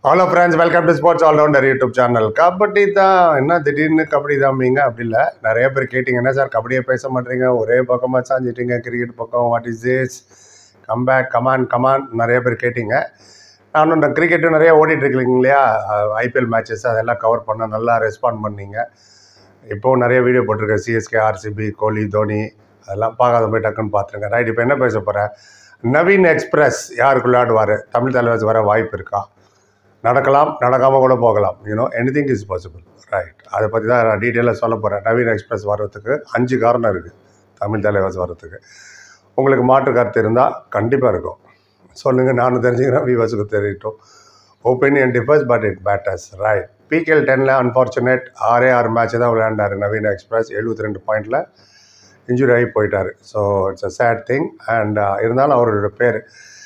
Hello friends, welcome to sports allrounder YouTube channel. Kabaddi தான் என்ன திடீர்னு கபடி தாம்பிங்க அப்படி இல்லை. நிறைய பேர் கேட்டிங்க, என்ன சார் கபடியே பேச மாட்டேறீங்க, ஒரே பக்கமாக சாஞ்சிட்டீங்க கிரிக்கெட் பக்கம், what is this, comeback come on நிறைய பேர் கேட்டிங்க. நானும் இந்த கிரிக்கெட்டும் நிறைய ஓடிட்டுருக்கீங்க இல்லையா, ஐபிஎல் மேட்சஸ் அதெல்லாம் கவர் பண்ண நல்லா ரெஸ்பாண்ட் பண்ணீங்க. இப்போது நிறைய வீடியோ போட்டிருக்கேன், சிஎஸ்கே, ஆர்சிபி, கோலி, தோனி, அதெல்லாம் பார்க்காத போய் டக்குன்னு பார்த்துருங்க. ரைட், இப்போ என்ன பேச போகிறேன், நவீன் எக்ஸ்பிரஸ் யாருக்கு விளையாடுவார், தமிழ் தலைவர் வர வாய்ப்பு இருக்கா, நடக்கலாம் நடக்காமல் கூட போகலாம், எனிதிங் இஸ் பாசிபிள். ரைட், அதை பற்றி தான் நான் டீட்டெயிலாக சொல்ல போகிறேன். நவீன் எக்ஸ்பிரஸ் வர்றதுக்கு 5 காரணம் இருக்குது தமிழ் தலைவாஸ் வர்றதுக்கு. உங்களுக்கு மாற்று கருத்து இருந்தால் கண்டிப்பாக இருக்கும், சொல்லுங்கள், நானும் தெரிஞ்சுக்கிறேன், வியூவர்ஸுக்கு தெரியட்டும். Opinion differs but it matters. Right, PKL 10ல் அன்ஃபார்ச்சுனேட் 6 மேட்ச்சு தான் விளையாண்டார் நவீன் எக்ஸ்பிரஸ். 72 பாயிண்டில் இன்ஜுரி ஆகி போயிட்டார். So it's a sad thing. And இருந்தாலும் அவரோட பேர்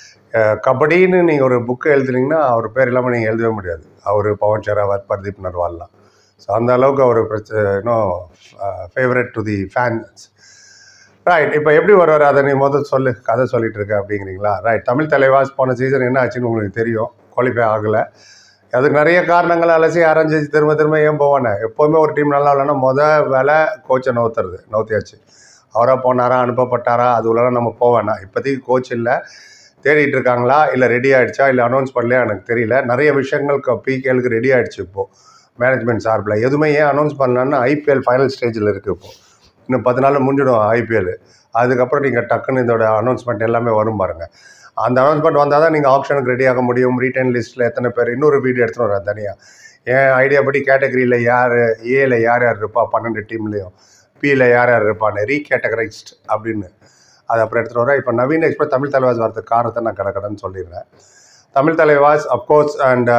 கபடின்னு நீங்கள் ஒரு புக்கு எழுதுனீங்கன்னா அவர் பேர் இல்லாமல் நீங்கள் எழுதவே முடியாது. அவர் பவன் ஷெராவத், பர்தீப் நர்வால்லாம். ஸோ அந்த அளவுக்கு அவர் favourite to the fans. Right, இப்போ எப்படி வருவார் அதை நீ சொல்லு, கதை சொல்லிட்டு இருக்க அப்படிங்கிறீங்களா. ரைட், தமிழ் தலைவாஸ் போன சீசன் என்ன ஆச்சுன்னு உங்களுக்கு தெரியும், குவாலிஃபை ஆகலை. அதுக்கு நிறைய காரணங்கள் அலசி ஆரம்பிச்சு திரும்ப ஏன் போவானே. எப்போவுமே ஒரு டீம் நல்லா இல்லைன்னா வேலை கோச்சை நவுத்தியாச்சு. அவராக போனாரா, அனுப்பப்பட்டாரா, அது உள்ளலாம் நம்ம போவேண்ணா. இப்போதைக்கு கோச் இல்லை, தேடிட்டு இருக்காங்களா, இல்லை ரெடி ஆகிடுச்சா, இல்லை அனௌன்ஸ் பண்ணலையா எனக்கு தெரியல. நிறைய விஷயங்கள் பிகேலுக்கு ரெடி ஆகிடுச்சு. இப்போது மேனேஜ்மெண்ட் சார்பில் எதுவுமே ஏன் அனௌன்ஸ் பண்ணலான்னா, ஐபிஎல் ஃபைனல் ஸ்டேஜில் இருக்குது. இப்போது இன்னும் 10 நாள் முடிஞ்சிடும் ஐபிஎல். அதுக்கப்புறம் நீங்கள் டக்குன்னு இதோட அனௌன்ஸ்மெண்ட் எல்லாமே வரும் பாருங்கள். அந்த அனௌன்ஸ்மெண்ட் வந்தால் தான் நீங்கள் ஆப்ஷனுக்கு ரெடி ஆக முடியும். ரீட்டைன் லிஸ்ட்டில் எத்தனை பேர், இன்னொரு வீடியோ எடுத்துகிட்டு வரேன் தனியாக. என் ஐடியா படி கேட்டகரியில் யார், ஏல யார் இருப்பா 12 டீம்லேயும், பியில் யார் இருப்பான்னு ரீகேட்டகரைஸ்ட் அப்படின்னு அதை அப்புறம் எடுத்துகிட்டு வரேன். இப்போ நவீன் எக்ஸ்பிரஸ் தமிழ் தலைவாஸ் வரதுக்கு காரணத்தை நான் கடன்னு சொல்லிடுறேன். தமிழ் தலைவாஸ் அப்கோர்ஸ் அண்ட்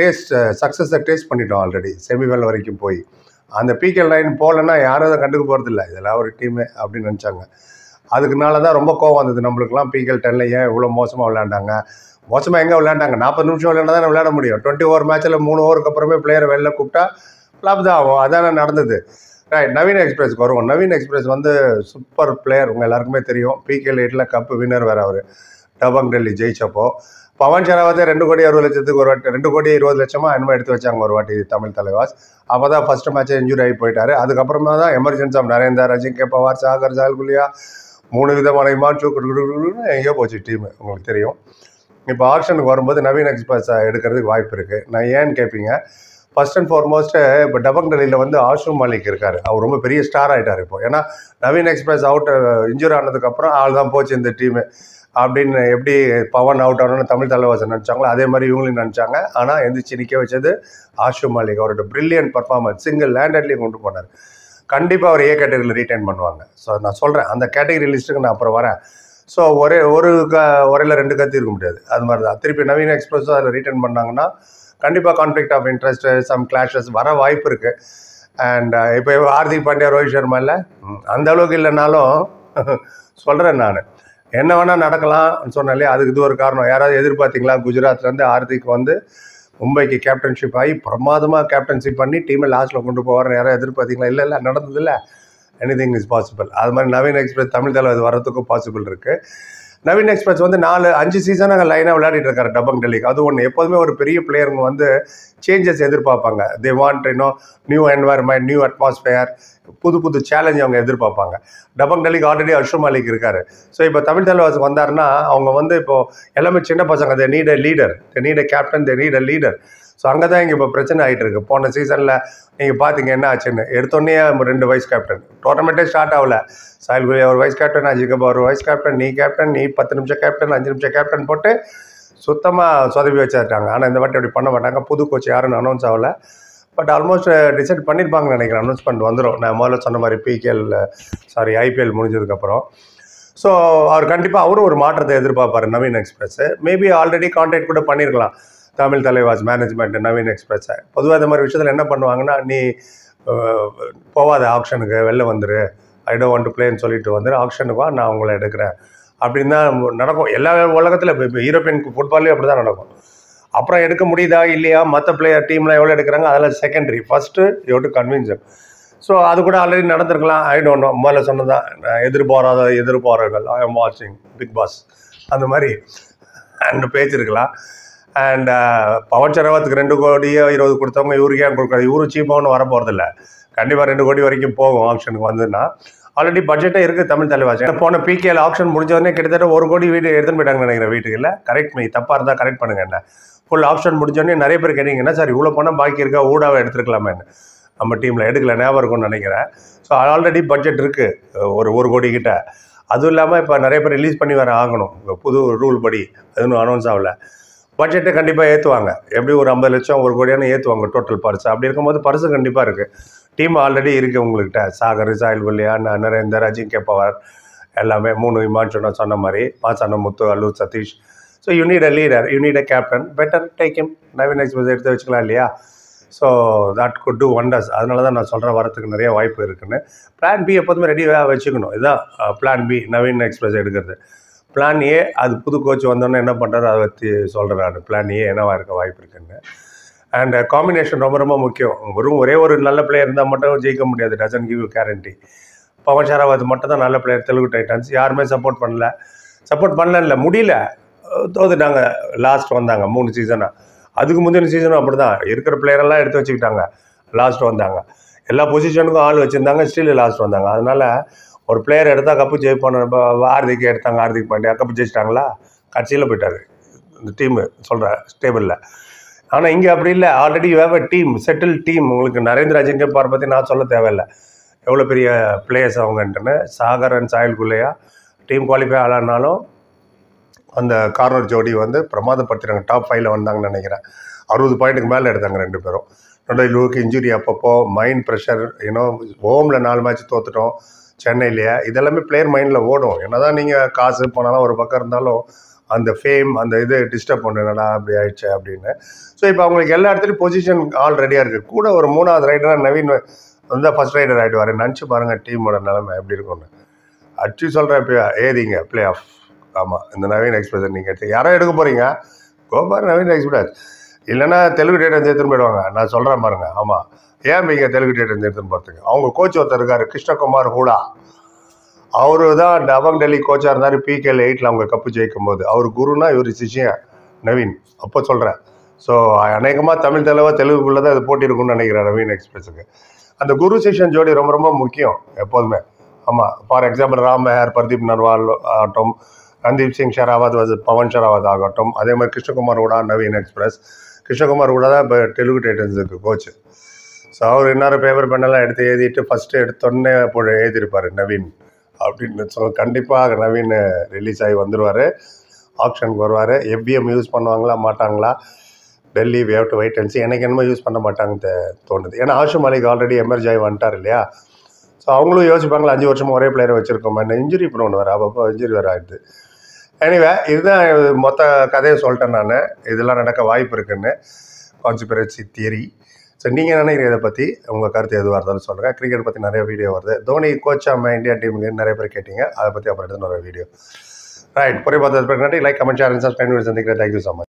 சக்ஸஸை டேஸ்ட் பண்ணிட்டோம் ஆல்ரெடி. செமிஃபைனல் வரைக்கும் போய் அந்த பிகேஎல் 9 போகலன்னா யாரும் அதை கண்டுக்க போகிறதில்ல, இதெல்லாம் ஒரு டீமு அப்படின்னு நினச்சாங்க. அதுக்குனால தான் ரொம்ப கோவம் வந்தது நம்மளுக்குலாம். பிகேஎல் 10ல் ஏன் இவ்வளோ மோசமாக விளையாண்டாங்க, மோசமாக எங்கே விளையாண்டாங்க, 40 நிமிஷம் விளையாண்டா தான் விளையாட முடியும். 20 ஓவர் மேட்ச்சில் 3 ஓவருக்கு அப்புறமே பிளேயரை வெளில கூப்பிட்டா ஃப்ளாப் தான் ஆகும். அதான நடந்தது. ரைட், நவீன் எக்ஸ்பிரஸ்க்கு வருவோம். நவீன் எக்ஸ்பிரஸ் சூப்பர் பிளேயர், உங்கள் எல்லாருக்குமே தெரியும். பிகேஎல் 8ல் கப்பு வின்னர் வேறு அவர், டபங் டெல்லி ஜெயிச்சப்போ. பவன் ஷெராவத் 2,60,00,000 ஒரு வாட்டி, 2,20,00,000 என்னமோ எடுத்து வச்சாங்க ஒரு வாட்டி தமிழ் தலைவாஸ். அப்போ தான் ஃபஸ்ட்டு மேட்ச்சை இன்ஜுரி ஆகி போயிட்டார். அதுக்கப்புறமா தான் எமர்ஜென்சி ஆஃப் நரேந்தர், அஜிங்கே பவார், சாகர், ஜால்குலியா, 3 விதமான இமான்சு எங்கேயோ போச்சு டீமு, உங்களுக்கு தெரியும். இப்போ ஆக்ஷனுக்கு வரும்போது நவீன் எக்ஸ்பிரஸ் எடுக்கிறதுக்கு வாய்ப்பு இருக்குது. நான் ஏன்னு கேட்பீங்க, ஃபர்ஸ்ட் அண்ட் ஃபார்மோஸ்ட்டு இப்போ டபங் டெல்லியில் ஆஷும் மாலிக் இருக்கார். அவர் ரொம்ப பெரிய ஸ்டார் ஆகிட்டார் இப்போ. ஏன்னா நவீன் எக்ஸ்பிரஸ் அவுட் இன்ஜூரி ஆனதுக்கப்புறம் ஆள் தான் போச்சு இந்த டீமு அப்படின்னு. எப்படி பவன் அவுட் ஆகணும்னு தமிழ் தலைவாசன் நினச்சாங்களோ அதே மாதிரி இவங்களையும் நினச்சாங்க. ஆனால் எந்திரிச்சு நிற்க வச்சது ஆஷும் மாலிக். அவரோட பிரில்லியன்ட் பர்ஃபார்மன்ஸ், சிங்கிள் லேண்டட்லேயும் கொண்டு போனார். கண்டிப்பாக அவர் ஏ கேட்டகரியில் ரீட்டைன் பண்ணுவாங்க. ஸோ நான் சொல்கிறேன், அந்த கேட்டகரி லிஸ்ட்டுக்கு நான் அப்புறம் வரேன். ஸோ ஒரேல 2 கத்தி இருக்க முடியாது. அது மாதிரி தான் திருப்பி நவீன் எக்ஸ்பிரஸும் அதில் ரீட்டைன் பண்ணாங்கன்னா கண்டிப்பாக conflict of interest, some clashes வர வாய்ப்பு இருக்குது. அண்ட் இப்போ ஹார்திக் பாண்டியா, ரோஹித் சர்மா இல்லை, அந்த அளவுக்கு இல்லைனாலும் சொல்கிறேன் நான், என்ன வேணால் நடக்கலாம்னு சொன்னாலே அதுக்கு இது ஒரு காரணம். யாராவது எதிர்பார்த்தீங்களா, குஜராத்லேருந்து ஹார்திக் மும்பைக்கு கேப்டன்ஷிப் ஆகி பிரமாதமாக கேப்டன்ஷிப் பண்ணி டீமை லாஸ்ட்டில் கொண்டு போவார்னு யாராவது எதிர்பார்த்தீங்களா? இல்லை நடந்ததில்லை. Anything is possible. அது மாதிரி நவீன் எக்ஸ்பிரஸ் தமிழ் தலைவர் வரத்துக்கும் பாசிபிள் இருக்குது. நவீன் எக்ஸ்பிரஸ் 4-5 சீசனாக லைனாக விளையாடிட்டு இருக்காரு டபங் டெல்லிக்கு. அது ஒன்று, எப்போதுமே ஒரு பெரிய பிளேயருங்க சேஞ்சஸ் எதிர்பார்ப்பாங்க. They want new environment, new atmosphere, புது சேலஞ்ச் அவங்க எதிர்பார்ப்பாங்க. டபங் டெல்லிக்கு ஆல்ரெடி அஷும் மாலிக் இருக்காரு. ஸோ இப்போ தமிழ் தலைவாஸ் வந்தாருன்னா அவங்க இப்போது எல்லாமே சின்ன பசங்க. They need a leader, they need a captain, they need a leader. So அங்கே தான் இங்கே இப்போ பிரச்சனை ஆகிட்டு இருக்கு. போன சீசனில் நீங்கள் பார்த்தீங்க என்ன ஆச்சுன்னு. எடுத்தோடனே 2 வைஸ் கேப்டன், டோர்னமெண்ட்டே ஸ்டார்ட் ஆகல. சாயில் குலியா ஒரு வைஸ் கேப்டன், அஜிகபா ஒரு வைஸ் கேப்டன், நீ 10 நிமிஷம் கேப்டன், 5 நிமிஷம் கேப்டன் போட்டு சுத்தமாக சொதப்பி வச்சுட்டாங்க. ஆனால் இந்த வாட்டி அப்படி பண்ண மாட்டாங்க. புது கோச் யாருன்னு அனௌன்ஸ் ஆகலை. பட் ஆல்மோஸ்ட் டிசைட் பண்ணியிருப்பாங்கன்னு நினைக்கிறேன். அனௌன்ஸ்மெண்ட் வந்துடும். நான் முதல்ல சொன்ன மாதிரி ஐபிஎல் முடிஞ்சதுக்கப்புறம். ஸோ அவர் கண்டிப்பாக அவரும் ஒரு மாற்றத்தை எதிர்பார்ப்பார் Naveen express. Maybe already contact கூட பண்ணியிருக்கலாம் தமிழ் தலைவாஸ் மேனேஜ்மெண்ட் நவீன் எக்ஸ்பிரஸை. பொதுவாக இந்த மாதிரி விஷயத்தில் என்ன பண்ணுவாங்கன்னா, நீ போவாத ஆக்ஷனுக்கு, வெளில வந்துரு, ஐ டோன்ட் வாண்ட் டு பிளேன்னு சொல்லிட்டு ஆக்ஷனுக்கு நான் உங்களை எடுக்கிறேன் அப்படின்னு தான் நடக்கும் எல்லா உலகத்தில். இப்போ யூரோப்பியன் ஃபுட்பால்லேயும் அப்படி தான் நடக்கும். அப்புறம் எடுக்க முடியுதா இல்லையா, மற்ற பிளேயர் டீம்லாம் எவ்வளோ எடுக்கிறாங்க அதெல்லாம் secondary. First you to convince. So அது கூட ஆல்ரெடி நடந்திருக்கலாம். I don't know. முதல்ல சொன்னதான், எதிர்பாராதவர்கள், ஐ எம் வாட்சிங் பிக் பாஸ், அந்த மாதிரி அந்த பேச்சு இருக்கலாம். அண்ட் பவன் சரவத்துக்கு 2 கோடியோ 20 கொடுத்தவங்க இவருக்கு ஏன் கொடுக்குறது? இவரும் சீப்பாகவும் வர போகிறதில்ல. கண்டிப்பாக 2 கோடி வரைக்கும் போகும் ஆப்ஷனுக்கு வந்துன்னா. ஆல்ரெடி பட்ஜெட்டே இருக்குது தமிழ் தலைவாசி. போன பிகேல ஆப்ஷன் முடிஞ்சோடனே கிட்டத்தட்ட 1 கோடி வீடு எடுத்துன்னு போயிட்டாங்கன்னு நினைக்கிறேன் வீட்டுக்கு. இல்லை கரெக்ட் மீ, தப்பாக இருந்தால் கரெக்ட் பண்ணுங்க. என்ன ஃபுல் ஆப்ஷன் முடிஞ்சோடனே நிறைய பேர் கேட்டீங்கன்னா சார் இவ்வளோ பணம் பாக்கி இருக்கா, ஊடாவை எடுத்துருக்கலாமேன்னு. நம்ம டீமில் எடுக்கல, ஞாபகம் இருக்கும்னு நினைக்கிறேன். ஸோ ஆல்ரெடி பட்ஜெட் இருக்குது ஒரு கோடி கிட்ட. அதுவும் இல்லாமல் இப்போ நிறைய பேர் ரிலீஸ் பண்ணி வேறு ஆகணும். இப்போ புது ரூல் படி அது இன்னும் அனௌன்ஸ் ஆகலை. பட்ஜெட்டை கண்டிப்பாக ஏற்றுவாங்க. எப்படி ஒரு 50 லட்சம் 1 கோடியான ஏற்றுவாங்க டோட்டல் பர்ஸ். அப்படி இருக்கும்போது பர்ஸு கண்டிப்பாக இருக்குது. டீம் ஆல்ரெடி இருக்குது உங்கள்கிட்ட. சாகர், சாயில் குல்லியா, நரேந்தர், அஜிங்கே பவார் எல்லாமே 3 இமான் சொன்ன மாதிரி, மாசான முத்து, அல்லூர் Sathish. So you need a leader, you need a captain, better take him. Naveen express எடுத்து வச்சுக்கலாம் இல்லையா? So that good do wonders. அதனால தான் நான் சொல்கிறேன் வரத்துக்கு நிறைய வாய்ப்பு இருக்குன்னு. பிளான் பி எப்போதுமே ரெடியாக வச்சுக்கணும். இதுதான் பிளான் பி, நவீன் எக்ஸ்பிரஸ் எடுக்கிறது. பிளான் ஏ, அது புது கோச் வந்தோன்னே என்ன பண்ணுறாரு அதை பற்றி சொல்கிறேன் நான். பிளான் ஏ என்னவாக இருக்க வாய்ப்பு இருக்குன்னு. அண்ட் காம்பினேஷன் ரொம்ப ரொம்ப முக்கியம். ஒரே ஒரு நல்ல பிளேயர் இருந்தால் மட்டும் ஜெயிக்க முடியாது. Doesn't give you guarantee. Pawan Sehrawat மட்டும் தான் நல்ல பிளேயர் தெலுங்கு டைட்டன்ஸ். யாருமே சப்போர்ட் பண்ணல முடியல, தோத்துட்டாங்க. லாஸ்ட் வந்தாங்க 3 சீசனாக. அதுக்கு முந்தின சீசனும் அப்படி தான். இருக்கிற பிளேயரெல்லாம் எடுத்து வச்சுக்கிட்டாங்க, லாஸ்ட் வந்தாங்க. எல்லா பொசிஷனுக்கும் ஆள் வச்சுருந்தாங்க, ஸ்டில் லாஸ்ட் வந்தாங்க. அதனால் ஒரு பிளேயர் எடுத்தால் கப்பு ஜெயிப்பான. இப்போ ஹார்திக் எடுத்தாங்க, ஹார்திக் பாண்டியா கப்பு ஜெயிச்சிட்டாங்களா? கட்சியில் போயிட்டார் இந்த டீமு சொல்கிறேன் ஸ்டேபிளில். ஆனால் இங்கே அப்படி இல்லை. Already you have a team, settle team. உங்களுக்கு நரேந்திர அஜிங்கே பார் பற்றி நான் சொல்ல தேவையில்லை, எவ்வளோ பெரிய பிளேயர்ஸ் அவங்கன்ட்டுன்னு. Sagar and Sahil Gulia team qualify ஆளானாலும் அந்த கார்னர் ஜோடி வந்து பிரமாதப்படுத்தினாங்க. டாப் 5ல் வந்தாங்கன்னு நினைக்கிறேன். 60 பாயிண்ட்டுக்கு மேலே எடுத்தாங்க 2 பேரும். லூக்கு இன்ஜுரி அப்பப்போ, மைண்ட் ப்ரெஷர், ஹோமில் 4 மேட்ச் தோத்துட்டோம் சென்னையிலேயே. இதெல்லாமே பிளேயர் மைண்டில் ஓடும். என்ன தான் நீங்கள் காசு போனாலும் ஒரு பக்கம் இருந்தாலும் அந்த ஃபேம், அந்த இது டிஸ்டர்ப் பண்ணுறா அப்படி ஆயிடுச்சு அப்படின்னு. ஸோ இப்போ அவங்களுக்கு எல்லா இடத்துலையும் பொசிஷன் ஆல் ரெடியாக இருக்குது. கூட ஒரு 3வது ரைடராக நவீன் வந்து ஃபஸ்ட் ரைடர் ஆகிடுவார். நினச்சி பாருங்கள் டீமோட நிலைமை எப்படி இருக்கும்னு. அச்சு சொல்கிறேன், இப்போ ஏதிங்க பிளே ஆஃப். ஆமாம், இந்த நவீன் எக்ஸ்பிரஸ் நீங்கள் எடுத்து யாரோ எடுக்க போகிறீங்க, கோபார் நவீன் எக்ஸ்பிரஸ். இல்லைன்னா தெலுங்கு டைட்டன்ஸ் எடுத்துன்னு போயிடுவாங்க. நான் சொல்கிறேன் பாருங்க. ஆமாம், ஏன் நீங்கள் தெலுங்கு டைட்டன்ஸ் எடுத்துன்னு போகிறதுக்கு? அவங்க கோச் ஒருத்தர் இருக்கார், கிருஷ்ணகுமார் ஹூடா. அவரு தான் டபங் டெல்லி கோச்சாக இருந்தார் பிகேல 8ல் அவங்க கப்பு ஜெயிக்கும் போது. அவர் குருனா இவர் சிஷியன் நவீன். அப்போ சொல்கிறேன். ஸோ அநேகமாக தமிழ் தெலுங்குக்குள்ளே தான் இது போட்டி இருக்குன்னு நினைக்கிறேன் நவீன் எக்ஸ்பிரஸுக்கு. அந்த குரு சிஷியன் ஜோடி ரொம்ப ரொம்ப முக்கியம் எப்போதுமே. ஆமாம், ஃபார் எக்ஸாம்பிள் ராம் மெஹர், பர்தீப் நர்வால் ஆகட்டும், ரந்தீப் சிங் ஷெராவத், பவன் ஷெராவத் ஆகட்டும், அதே மாதிரி கிருஷ்ணகுமார் ஹூடா நவீன் எக்ஸ்பிரஸ். கிருஷ்ணகுமார் ஹூடா தான் இப்போ தெலுங்கு டைட்டன்ஸுக்கு கோச்சு. ஸோ அவர் இன்னொரு பேப்பர் பெண்ணெல்லாம் எடுத்து எழுதிட்டு ஃபஸ்ட்டு எடுத்தோடனே அப்போ எழுதியிருப்பார் நவீன் அப்படின்னு. ஸோ கண்டிப்பாக நவீன் ரிலீஸ் ஆகி வந்துடுவார், ஆப்ஷனுக்கு வருவார். எஃபிஎம் யூஸ் பண்ணுவாங்களா மாட்டாங்களா, Delhi we have to wait and see. எனக்கு என்னமோ யூஸ் பண்ண மாட்டாங்கன்னு தோணுது. ஏன்னா ஆஷு மாலிக் ஆல்ரெடி எமர்ஜ் ஆகி வந்துட்டார் இல்லையா? ஸோ அவங்களும் யோசிப்பாங்களா 5 வருஷமாக ஒரே பிளேயரை வச்சுருக்கோம், என்ன இன்ஜுரி ப்ரோன் வேறு, அப்பப்போ இன்ஜுரி வேறு ஆகிடுது. எனிவே இதுதான் மொத்த கதையை சொல்லிட்டேன் நான். இதெல்லாம் நடக்க வாய்ப்பு இருக்குன்னு, கான்ஸ்பிரசி தியரி. ஸோ நீங்கள் நினைக்கிறீங்க இதை பற்றி? உங்கள் கருத்து எதுவாக இருந்தாலும் சொல்லுங்கள். கிரிக்கெட் பற்றி நிறைய வீடியோ வருது. தோனி கோச்சாம இந்தியா டீமுக்கு நிறைய பேர் கேட்டீங்க, அதை பற்றி அப்புறம் எடுத்து ஒரு வீடியோ. ரைட், பொறை பார்த்தது நன்றி. Like, comment, share and subscribe. சந்திக்கிறேன். Thank you so much.